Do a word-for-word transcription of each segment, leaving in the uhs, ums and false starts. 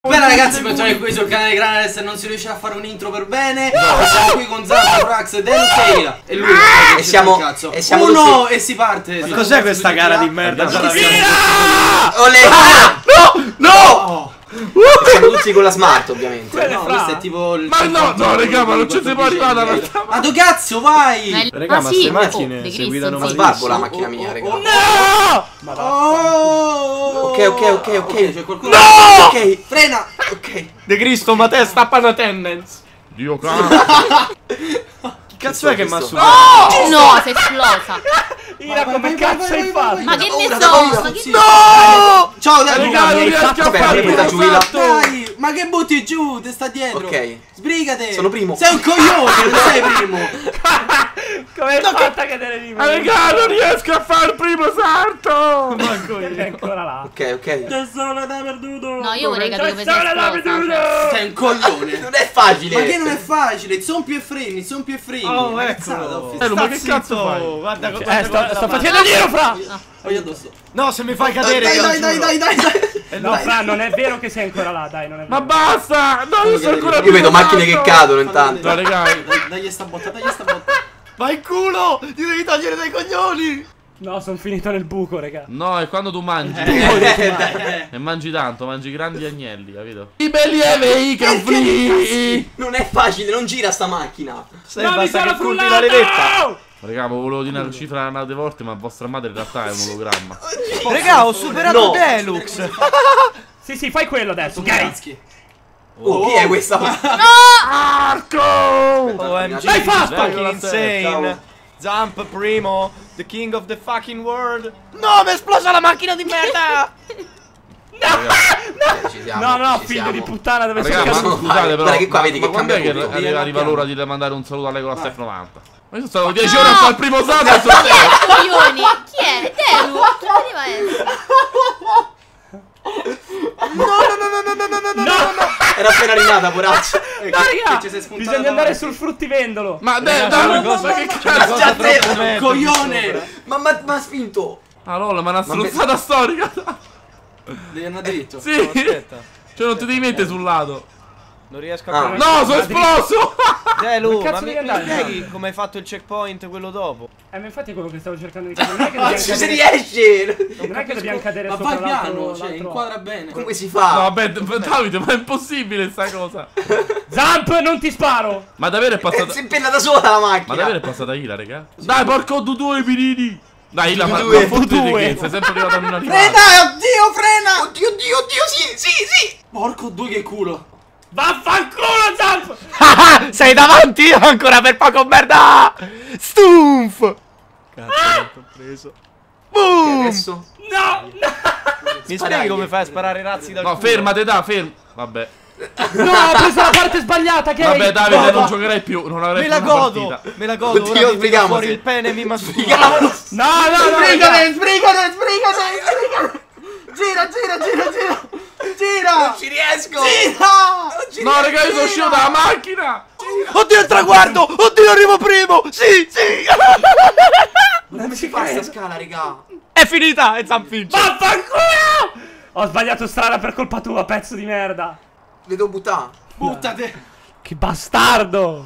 Bene ragazzi, bentornati qui sul canale Granales. Non si riesce a fare un intro per bene. No. Siamo qui con Zampa, Frax e Deluxeira. E lui ah! e siamo, e siamo uno tutti... e si parte. Ma cos'è questa gara di merda? Olè! Ah! No! No! Oh. Uh! Siamo tutti con la smart ovviamente. No, questo è tipo il... Ma no, no, raga, ma non ci si può arrivare. Ma dove cazzo vai? Raga, ma queste macchine si guidano malissimo. Ma sbarbo la macchina mia, raga. No! Ok, ok, ok, ok. C'è qualcuno. No! Ok, frena. Ok. De Cristo, ma te sta una tendenza. Dio cazzo. Chi cazzo è che mi ha subito? No, sei esplosa. Ira, come cazzo hai fatto? Ma che ne so? Ma che no! Ciao, dai, raga, non riesco a fare. Dai, ma che butti giù? Te sta dietro. Ok. Sbrigate. Sono primo. Sei un coglione, non sei primo. Come no, fatta che te ne dico? Raga, non riesco a fare il primo salto. Manco io. È ancora là. Ok, ok. C'è solo da perduto. No, io vorrei capire come sei esplosa. Sei un coglione. Non è facile. Ma che non è facile? Zompie e freni, zompie e freni. Oh, eccolo. Eh, ma che cazzo fai? Guarda, eh, guarda, sto, sto facendo giro, Fra. Voglio addosso. No, se mi fai cadere. Dai, dai, dai, dai, dai, dai. No, Fra, non è vero che sei ancora là, dai, non è vero. Ma basta! No, io sono ancora. Io vedo macchine che cadono intanto. No, raga. Dagli sta botta, dagli sta botta. Vai culo! Ti devi togliere dai coglioni! No, sono finito nel buco, raga. No, è quando tu mangi. Eh, e mangi tanto, mangi grandi agnelli, capito? I belli evei che non è facile, non gira sta macchina. Sei basta che culti la levetta. Raga, volevo dire una cifra una delle volte, ma vostra madre in realtà è un ologramma. Raga, ho superato no. Deluxe. Sì, sì, fai quello adesso, ok? Oh, oh, chi è questa? No! Arco! O M G, l'hai fatto! Fucking insane. Zamp primo, the king of the fucking world. No, mi è esplosa la macchina di merda! No, no, no, figlio di puttana, dove sei caduto? Scusate, però. Guarda che qua vedi che quando è che arriva, arriva l'ora di mandare un saluto a Lego F novanta? Ma io sono stato dieci ore a fare il primo salto e sono coglioni! Chi è? Delu! Che poteva essere? No, no, no, no, no, no, no, no, no, no. Era appena arrivata, poraccio. No, raga, bisogna andare sul fruttivendolo. Ma dai, dai, ma che cazzo? Coglione! Ma ma ha spinto. Ah, lol, ma una strozzata storica. Devi andare dritto. Sì. Cioè non ti devi mettere sul lato. Non riesco a ah. No, sono esploso! Delu, ma mi spieghi come hai fatto il checkpoint quello dopo? Eh, ma infatti è quello che stavo cercando di capire. Non è che dobbiamo cadere. Si riesce! Non è che dobbiamo cadere ma sopra vai piano, cioè, inquadra bene. Come si fa? No, vabbè, Davide, ma è impossibile sta cosa. Zamp, non ti sparo! Ma davvero è passata. Si impenna da sola la macchina. Ma davvero è passata Ila, raga? Dai, porco due pirini! Dai, Ila, ma fottiti che sei sempre arrivato a non arrivare. Frena, oddio, frena! Oddio, oddio, oddio, sì, sì, sì! Porco due che culo! Vaffanculo, Zamp! Ah, sei davanti ancora per poco, merda! Stumf! Cazzo, non t'ho preso. Boom! Adesso? No! No! Mi spieghi come fai a sparare razzi dal No, culo? fermate, da, fermo. Vabbè. No, ho preso la parte sbagliata, che vabbè, Davide, non giocherai più, non avrai me più la godo, partita. me la godo, oddio, sbrighiamo fuori sì. il pene e mi masturbo. No, no, no, sbrigate, sbrigate, sbrigate. Gira, gira, gira, gira. Gira! Non ci riesco! Gira! Non ci no, riesco, raga, io sono uscito dalla macchina! Gira. Oddio, il traguardo! Oddio, arrivo primo! Sì, sì! Ma come si fa questa scala, raga? È finita! E Zamp vince! Vaffanculo! Ho sbagliato strada per colpa tua, pezzo di merda! Le devo buttare! Buttate! Che bastardo!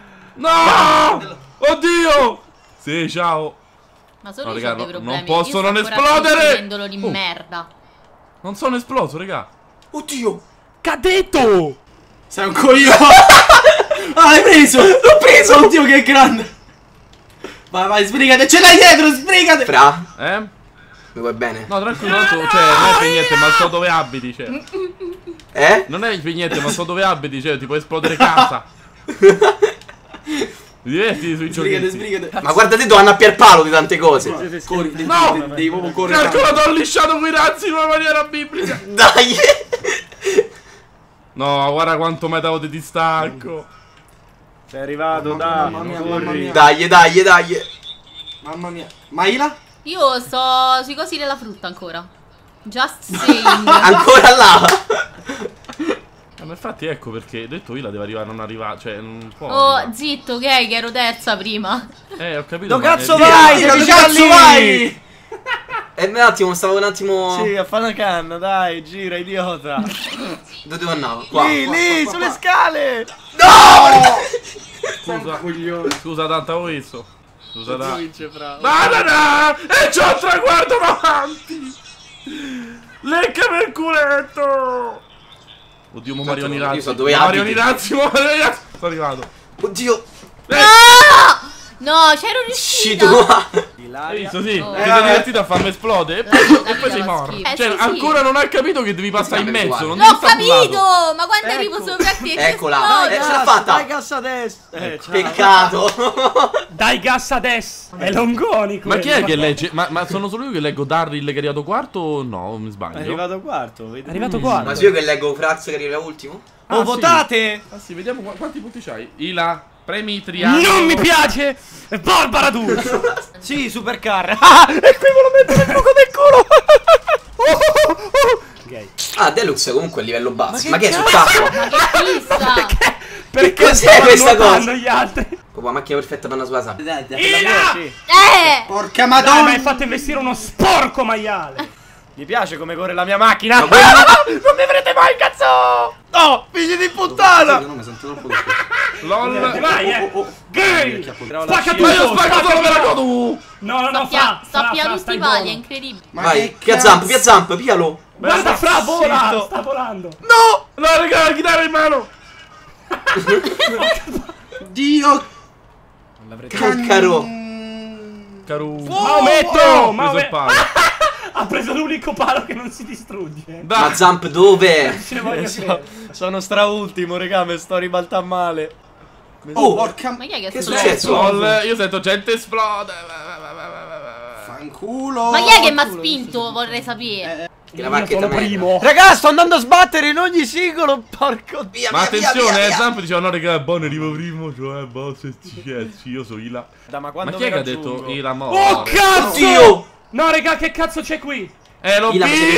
No! Oddio! Sì, ciao! Ma solo no, io raga, ho dei no, problemi. non posso io non sto esplodere! di Oh. merda. Non sono esploso, raga! Oddio! Cadetto! Sei un coglione! Ah, l'hai preso! L'ho preso! Oddio, che grande! Vai, vai, sbrigate! Ce l'hai dietro, sbrigate! Fra! Eh? Mi vuoi bene? No, tranquillo, no, no, cioè, non è per niente, ma so dove abiti, cioè. Eh? Non è per niente, ma so dove abiti, cioè, ti può esplodere casa. Mi diverti sui giochi. Sbrigate, sbrigate. Ma guardate dove hanno a Pierpaolo di tante cose. Corri, no! Devi proprio correre. Calcolo, t'ho lisciato quei razzi in una maniera biblica. Dai! No, guarda quanto metavo di distacco. Sei arrivato, dai. Mamma mia, mamma mia. Dai, dai, dai. Mamma mia. Maila? Io sto sui cosi della frutta ancora. Just saying. Ancora là? Eh, ma infatti ecco perché ho detto io la devo arrivare, non arrivare, cioè non può. Oh, arrivare. zitto, che è che ero terza prima. Eh, ho capito. Dove cazzo ma vai? Dove cazzo vai? Eh, un attimo, stavo un attimo... Sì, a fare una canna, dai, gira, idiota. Dove devo andare? Qua, lì, qua, lì, qua, sulle qua. scale. No! Scusa, scusa tanto ho visto. Scusa tanto. No, no, no! E c'ho il traguardo davanti! Leccami il culetto! Oddio, mo Marioni Razzi. Io so dove Marioni Razzi, mo Marioni Razzi. Sto arrivato. Oddio. No! No, c'ero riuscita. Hai visto, sì. Oh. Ti sei divertito a farmi esplodere e poi, Eh, e poi sei dava morto. schifo. Eh, Cioè, sì, sì. ancora non hai capito che devi passare in mezzo. Non L'ho devi stare sul capito! lato. Ma quando Ecco. arrivo sopra te Eccola. ti Eh, esplodo. ce l'ha fatta. Dai gas adesso. Eh, ciao. Peccato. Dai gas adesso. È Longoni Ma chi è quello. che legge? Ma, ma sono solo io che leggo Darryl che è arrivato quarto o no? Mi sbaglio? È arrivato quarto. È arrivato quarto. Ma se io che leggo Frax che arriva ultimo? Ah, Oh, sì. votate! Ah sì, vediamo qu- quanti punti c'hai. Ila, premi triangolo. Non mi piace! È Barbara tu! Sì, supercar! Ah! E qui me lo metto nel buco del culo! Oh, oh, oh. Gay. Ah, Deluxe comunque a livello basso. Ma Ma che che è sul cazzo? tacco? Ma che fissa! Perché cos'è stavano questa nuotando cosa? gli altri? Proprio la macchina perfetta per una sulla sabbia. Dai, dai. Ila! Sì. Eh! Porca Dai, ma madonna. hai fatto investire uno sporco maiale! Mi piace come corre la mia macchina! Ma quello- Non mi avrete mai, cazzo! No! Figli di puttana! No, mi sento troppo così. LOL. Vai, eh! Gay! Spacca Ma io tutto! spacco solo per la spacca- tu. No, no, Sto no, pia- fra! sto fra, pia fra, tutti stai i pali, è buono. incredibile. Ma Vai, che via Zamp, via Zamp, pialo. Guarda, fra, vola! Zitto. Sta volando! No! No, raga, la chitarra in mano. Dio. Caccaro. Caru. Maometto! Ho preso Maometto! il palo. Ha preso l'unico palo che non si distrugge. Ma Dai. Zamp dove? Ce ne voglio credere. Sono straultimo, regà, mi sto ribaltando male. Oh, porca. Ma chi è che Che è sta- successo? LOL, io sento gente esplode. Fanculo. Ma chi è che mi ha spinto? Vorrei sapere. Che la macchina primo. Raga, sto andando a sbattere in ogni singolo, porco Via, Ma via, via, attenzione, via, eh, via. Zamp diceva no raga, buono, arrivo primo, cioè boss e cazzi, io so Ila. Ma, Ma quando chi è mi che ha raggiungo? detto Ila mo? Oh cazzo! Oddio! No, raga, che cazzo c'è qui? Eh, l'ho Ila, visto!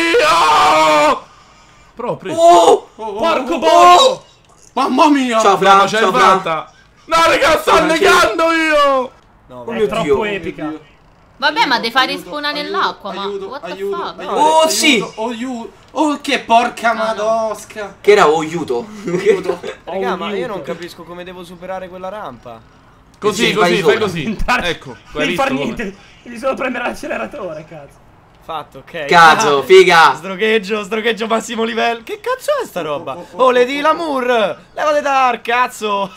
Però ho preso. Oh! Porco boio! Mamma mia. Ciao Ma Fra, c'è ciao Fra. fatta! No raga, sto annegando io! No, Oh è mio troppo Dio. epica. Vabbè, ma devi fare rispawnare Aiuto, nell'acqua, ma aiuto, what the aiuto, fuck? aiuto, Oh, aiuto, sì. Aiuto. Oh, che porca Ah, no. madosca. Che era aiuto? Raga, ma io non capisco come devo superare quella rampa. Così, Ci così, vai fai sopra. così. Ecco, hai Non visto far come? niente, devi solo premere l'acceleratore, cazzo. Fatto, ok. Cazzo, figa. Sdrogheggio, sdrogheggio massimo livello. Che cazzo è sta roba? Oh, le di l'amour! Levate dar, cazzo!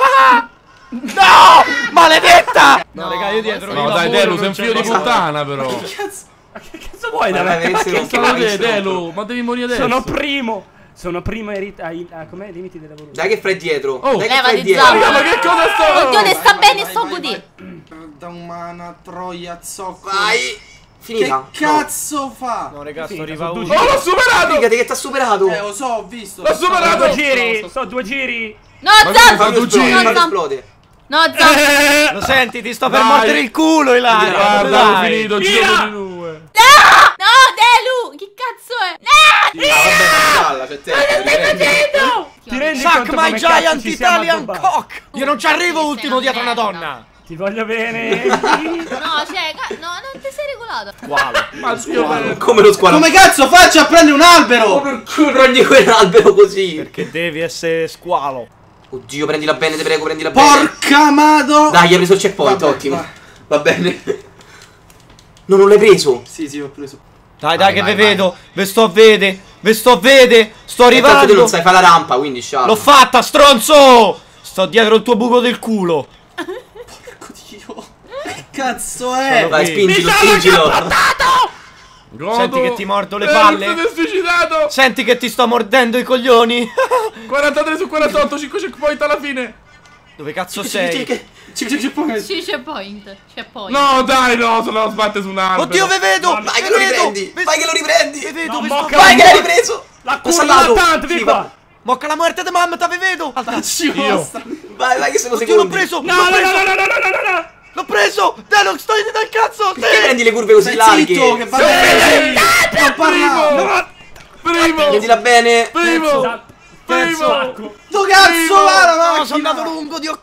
No! Maledetta! No, No, raga, io dietro No di dai, l'amour Delu, non sei un c'è figlio di cosa. puttana però. Ma che cazzo vuoi da Ma me? deve Ma essere che un Sono cazzo? cazzo. te, Delu, ma devi morire adesso. Sono primo! Sono primo ai rit- ai- a- com'è? Limiti della voluta. Dai che fai dietro. Oh, Dai che leva fai di dietro. zampa. Raga, ma che cosa sto? Oddio, ne sta Vai, bene, vai, sto vai, godendo. vai. Da umana troia zocco. Vai. Finita. Che cazzo fa? No, raga, sto Sì, arriva sono uno. due giri. Oh, l'ho superato! Figati che t'ha superato. Eh, lo so, ho visto. L'ho superato! Due giri! Sono due giri! No, Ma Zamp! come Fammi tu esplodere, giri? fammi Zamp. esplodere. No, Zamp! Lo senti, ti sto per Dai. mordere il culo, Ilaria! Guarda, ho finito, Via! giro di due. No, Delu! Che cazzo è? No! Ah, vabbè, palla, c'è tempo. Ti rendi Suck conto my come cazzo giant ci siamo Italian addobbati? cock! Io non ci arrivo Sì, ultimo sei dietro una una donna! Ti voglio bene! No, cioè, ca- no, non ti sei regolato. Ma Dio, Come lo squalo? Come cazzo faccio a prendere un albero? per culo prendi quell'albero così? Perché devi essere squalo! Oddio, prendila bene, te prego, prendila bene. Porca mado. Dai, hai preso il checkpoint, Vabbè, ottimo. vai. Va bene. No, non l'hai preso. Sì, sì, ho preso. Dai, Vai, dai, che vai, ve vai. vedo! Ve sto a vede! Ve sto a vede! Sto E tanto te arrivando! non sai fare la rampa, quindi sciallo. L'ho fatta, stronzo! Sto dietro il tuo buco del culo! Oddio. Che cazzo è? Vai, qui. spingilo, Mi sono spingilo. Godo. Senti che ti mordo le Eh, palle? mi sono suicidato. Senti che ti sto mordendo i coglioni! quarantatré su quarantotto, cinque checkpoint alla fine. Dove cazzo Che- sei? che- che- C'è, c'è, c'è poi. Sì, c'è point. C'è point. No, dai, no, se no lo sbatte su un albero. Oddio, ve vedo! Mamma- Vai Ve che lo vedo! riprendi. Ve- Vai che lo riprendi. Ve vedo, No, ve sto... mocca- Vai che l'hai ripreso. La L'ho curva salvato. tanto, vieni Sì, qua! va- Mocca la muerte di mamma, te ve vedo! Io. Vai, vai che sono Oddio, l'ho secondi. preso! L'ho l'ho preso! preso! no, no, no, no, no! L'ho preso! Dai, non sto dal cazzo! Perché prendi le curve così Stai larghe? zitto, che va Sì. bene. Non Primo. parla. Primo. Prendila bene. Primo. Da- Terzo. Dove cazzo va la macchina? No, sono andato lungo, Dio.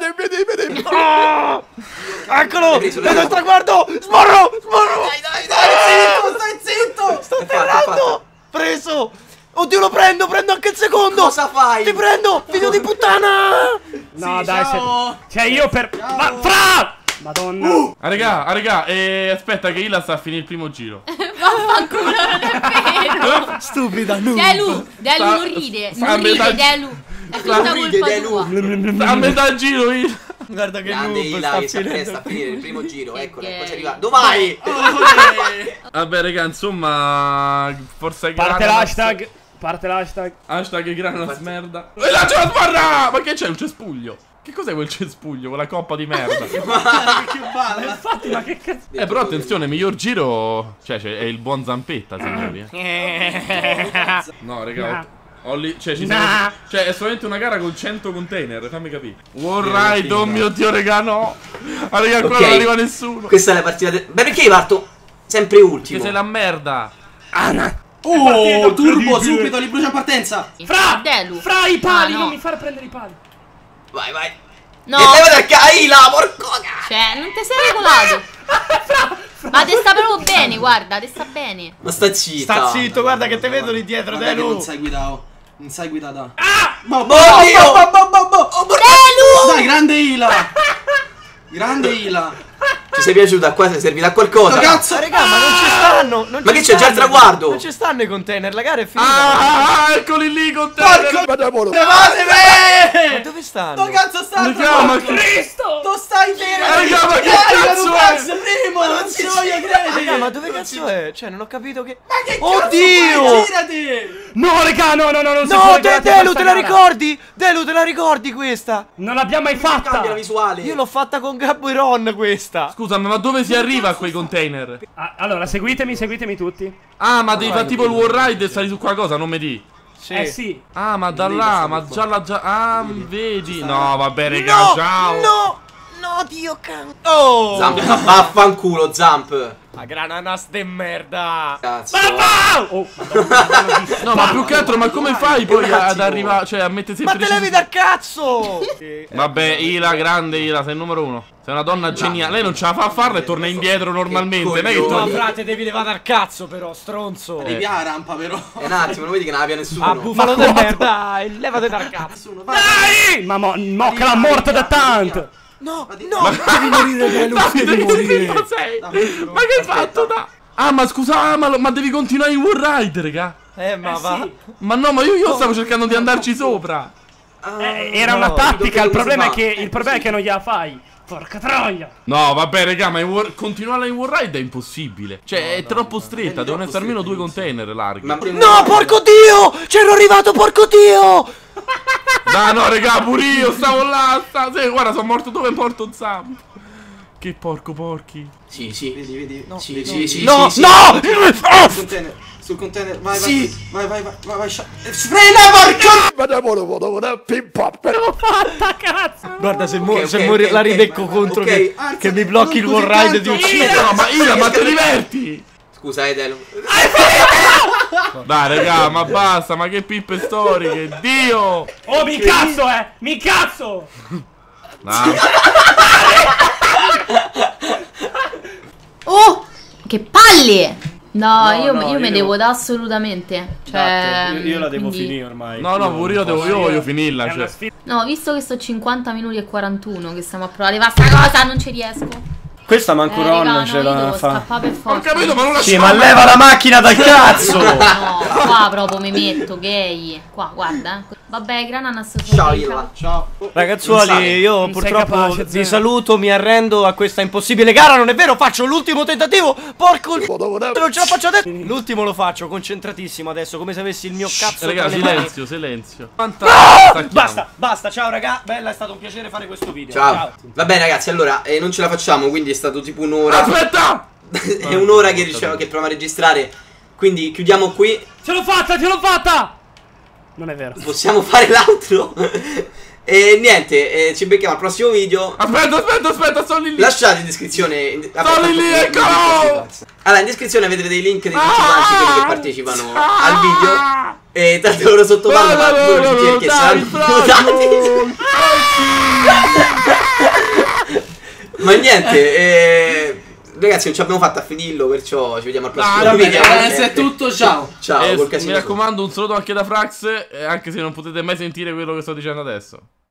No! Eccolo! Vedo il traguardo! Smorro! Smorro! Dai, dai, dai, stai zitto, stai zitto! Sto atterrando! Preso! Oddio, lo prendo, prendo anche il secondo! Cosa fai? Ti prendo! Figlio di puttana! No, Sì, dai, ciao. se... Cioè, io per... Ciao. Ma... Fra! Madonna. Ah, raga, ah, raga, eh, aspetta che Ila sta a finire il primo giro. Vaffanculo, non è vero. Stupida, noob! Delu, Delu Sta- non ride, sta a non ride, metà- Delu. È tutta ride, colpa Delu. tua. Sta a metà giro Ila. Guarda che Grande noob, Ila sta che sta, finendo. sta a finire il primo giro. Che Eccola, gay. eccoci arrivati. Dove vai? Vabbè, raga, insomma, forza Parte grana- l'hashtag. Parte l'hashtag. Hashtag grana merda. E là c'è la sbarra! Ma che c'è? Un cespuglio? Che cos'è quel cespuglio? Quella coppa di merda. Che balla. Infatti, ma che cazzo... Eh, però attenzione, miglior giro. Cioè, c'è- è il buon Zampetta, signori. eh. No, raga. ho- ho lì- cioè, ci sono- Nah. cioè, è solamente una gara con cento container. Fammi capire. Warride, oh mio dio, raga, no. Ah, raga, qua Ok. non arriva nessuno. Questa è la partita. de- Beh, perché io parto sempre ultimo? Che sei la merda. Oh, turbo subito, li brucia in partenza. Fra! Delu. Fra i pali, Ah, no. non mi fare prendere i pali. Vai, vai. No, E levati a Caila, porco cazzo. cioè, non ti sei regolato. Ma te sta proprio bene, guarda, te sta bene. Ma sta zitta. Sta zitto, guarda che te vedo lì dietro, Guarda che Delu. non sai guidare. Non sai guidare. Ah! Boh, boh, Dio! boh, boh, boh, boh. Oh, Delu! Dai, grande Ila. Grande Ila. Ci sei piaciuta? Qua sei servita a qualcosa? Ma cazzo, Ah, raga, ma non ci stanno! Non Ma ci che c'è già il stanno. traguardo? Non ci stanno i container, la gara è finita. Ah, ah, eccoli lì con te. Porco Ma dove stanno? dove cazzo sta? Raga, ma che- Cristo! Tu stai bene? Raga, ma che Dai, cazzo non è? cazzo, primo, non ci voglio credere. Raga, ma dove cazzo è? Cioè, non ho capito che... Ma che cazzo Oddio! fai? Girati! No, raga, no, no, no, non si No, può te, girare Delu, questa te la gara. ricordi? Delu, te la ricordi questa? Non l'abbiamo mai fatta. Cambia la visuale. Io l'ho fatta con Gabbo e Ron questa. Scusami, ma dove si arriva a quei container? Ah, allora, seguitemi, seguitemi tutti. Ah, ma devi fare tipo il wall ride e sali su qualcosa, non mi di. Sì. Eh sì. Ah, ma da là, ma già la già. Ah, vedi? No, vabbè, raga, No, ciao. no, no, Dio cazzo. Oh! Zamp, vaffanculo, Zamp. Ma grananas de merda. Cazzo. Oh, No, ma più che altro, ma come fai poi ad arrivare, cioè a mettersi Ma te levi dal cazzo! Vabbè, Ila, grande Ila, sei il numero uno. Sei una donna geniale. Lei non ce la fa a farla e torna indietro normalmente. Non è che No, torna. frate, devi levare dal cazzo però, stronzo. Devi la rampa però. È un attimo, non vedi che non abbia nessuno. Ah, bufalo de merda, levate dal cazzo. dai! Ma mo, mo che la morte da tant. No, no, devi morire, Delu, devi morire. Davide, sei? Ma che hai fatto? Da? Ah, ma scusa, ah, ma, ma devi continuare in wall ride, raga. Eh, ma Eh, va. sì. Ma no, ma io, io stavo cercando di andarci sopra. Eh, era una no, tattica, il dove problema è si che fa? il problema è che non gliela fai. Porca troia. No, vabbè, raga, ma in war- continuare in wall ride è impossibile. Cioè, è troppo stretta, devono essere almeno due container larghi. Ma No, porco Dio! C'ero arrivato, porco Dio! No, no, raga, pure io stavo là. Sta... Sì, guarda, sono morto dove è morto Zamp. Che porco porchi. Sì, sì. Vedi, vedi. No, Sì, vedi. sì, sì. No, sì, sì. no! Sul container, sul container, vai, Sì. vai, vai, vai, vai, vai, scia- frena, porco! L'ho fatta, cazzo. Guarda, se, mu- Ok, se ok, muore ok, la ok. ribecco contro Ok. che, che mi blocchi il wall ride di uccidere. No, ma Ila, ma ti diverti? Scusa, Edelo. Dai, raga, ma basta, ma che pippe storiche, Dio! Oh, mi cazzo, eh. Mi cazzo. No. Oh, che palle! No, No, io, no, io io me devo- devo dare assolutamente. Cioè, Io, io la devo quindi- finire ormai. No, no, pure io devo, io voglio finirla, È una cioè. sfida. No, visto che sto cinquanta minuti e quarantuno che stiamo a provare a fare sta cosa, non ci riesco. Questa manco Eh, Ron raga, no, ce io la devo fa. scappare per Ho forza. capito, ma non la Sì, ma leva la macchina dal cazzo! No, qua proprio mi metto gay. Qua, guarda. eh. Vabbè, Grananas. Ciao, Ila. Ciao. Ragazzuoli, io Non sei purtroppo capace, vi zero. saluto, mi arrendo a questa impossibile gara, non è vero? Faccio l'ultimo tentativo! Porco il non ce la faccio adesso! L'ultimo lo faccio, concentratissimo adesso, come se avessi il mio cazzo Raga, tra le mani. silenzio, silenzio. Quanta... Basta, basta, ciao raga, bella, è stato un piacere fare questo video. Ciao. Va bene, ragazzi, allora, eh, non ce la facciamo, quindi è stato tipo un'ora. Aspetta! È un'ora che riusciamo, che proviamo a registrare. Quindi chiudiamo qui. Ce l'ho fatta, ce l'ho fatta. Non è vero. Possiamo fare l'altro. E niente, eh, ci becchiamo al prossimo video. Aspetta, aspetta, aspetta, sono lì lì. Lasciate in descrizione. In, Sono lì lì, eccolo! Allora, in descrizione vedrete dei link dei partecipanti, quelli che partecipano al video. E tanto loro sotto vanno, ma voi non dite che saranno mutati. Ma niente, eh, ragazzi, non ci abbiamo fatto a finirlo, perciò ci vediamo al prossimo Ah, video. Ragazzi, è tutto, ciao. Ciao, E col mi casino. raccomando, un saluto anche da Frax, eh, anche se non potete mai sentire quello che sto dicendo adesso.